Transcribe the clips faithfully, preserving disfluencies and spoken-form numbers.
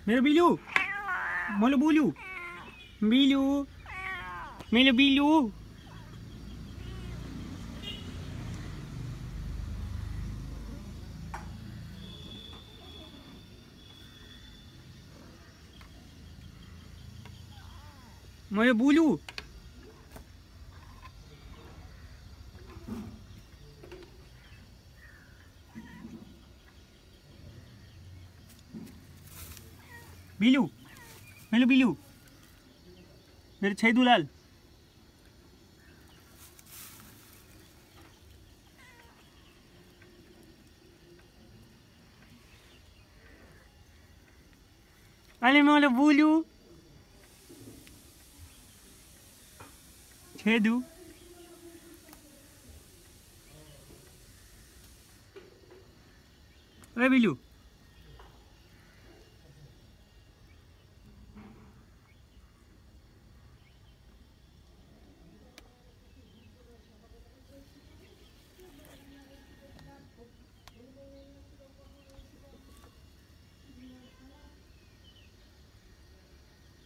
मेरो बिलु मैले बोल्यो बिलु मेरो बिलु मैले बोल्यो बिलु मेरो बिलु मेरो छै दुलाल अहिले मैले बोल्यो छेदु ए बिलु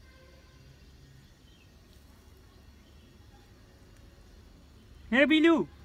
ए बिलु